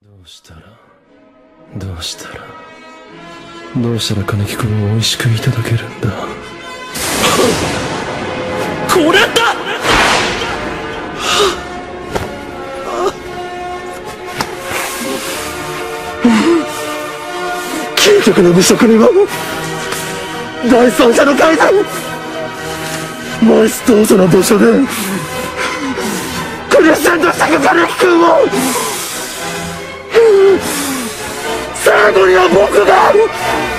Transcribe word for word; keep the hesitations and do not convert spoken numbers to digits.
どうしたらどうしたらどうしたら金木君を美味しくいただけるんだ。これだ。究極の美食には第三者の改善、マイス当初の場所でクリスチャンとした金木君を、最後には僕が